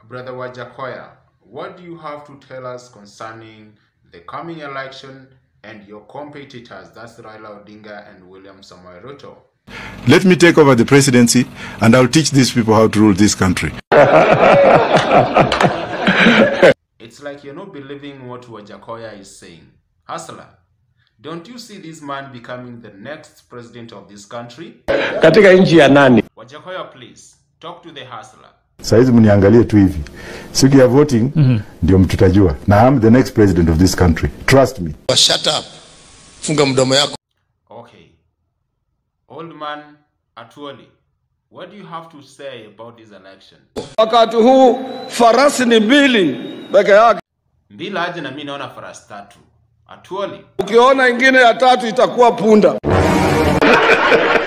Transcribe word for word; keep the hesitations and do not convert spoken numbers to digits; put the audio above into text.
Brother Wajakoya, what do you have to tell us concerning the coming election and your competitors, that's Raila Odinga and William Samoei Ruto? Let me take over the presidency and I'll teach these people how to rule this country. It's like you're not believing what Wajakoya is saying. Hustler, don't you see this man becoming the next president of this country? Katika nchi ya nani? Wajakoya, please, talk to the hustler. Saizi mniangalie tu hivi. Siku ya voting, mm-hmm. ndio mtutajua. Na I'm the next president of this country. Trust me. Shut up. Funga mdomo yako. Okay. Old man Atuoli, what do you have to say about this election? Wakati huu farasi ni mbili peke yake. Mbili aje na mimi naona farasi tatu. Atuoli. Ukiona ingine ya tatu itakuwa punda.